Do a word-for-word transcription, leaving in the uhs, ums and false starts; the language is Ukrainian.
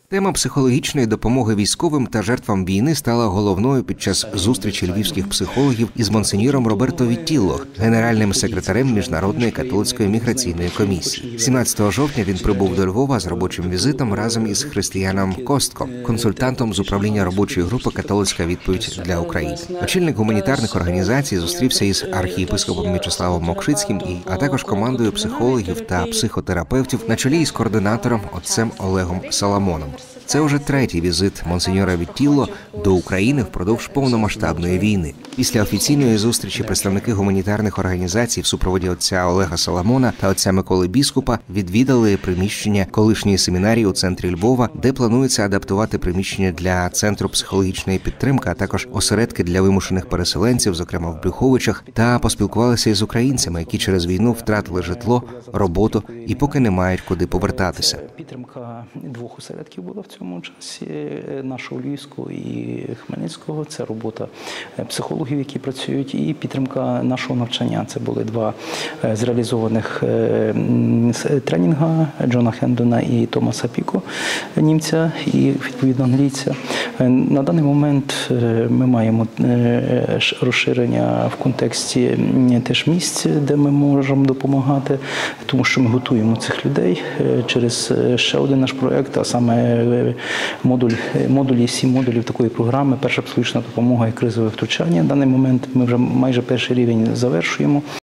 Тема психологічної допомоги військовим та жертвам війни стала головною під час зустрічі львівських психологів із монсеньором Роберто Віттілло, генеральним секретарем Міжнародної католицької міграційної комісії. сімнадцятого жовтня він прибув до Львова з робочим візитом разом із Християном Костком, консультантом з управління робочої групи «Католицька відповідь для України». Очільник гуманітарних організацій зустрівся із архієпископом Мічеславом Мокшицьким, і, а також командою психологів та психотерапевтів на чолі із координатором отцем Олегом Саламоном. Це вже третій візит монсеньора Віттілло до України впродовж повномасштабної війни. Після офіційної зустрічі представники гуманітарних організацій в супроводі отця Олега Саламона та отця Миколи Біскупа відвідали приміщення колишньої семінарії у центрі Львова, де планується адаптувати приміщення для Центру психологічної підтримки, а також осередки для вимушених переселенців, зокрема в Брюховичах, та поспілкувалися із українцями, які через війну втратили житло, роботу і поки не мають куди повертатися. Підтримка двох осередків була в цьому часі, нашого Львівського і Хмельницького. Це робота психологів, які працюють, і підтримка нашого навчання. Це були два зреалізованих тренінга Джона Хендона і Томаса Піко, німця і, відповідно, англійця. На даний момент ми маємо розширення в контексті теж місць, де ми можемо допомагати, тому що ми готуємо цих людей через ще один наш проєкт, а саме модуль, модулі, сім модулів такої програми. Перша психологічна допомога і кризове втручання. На даний момент ми вже майже перший рівень завершуємо.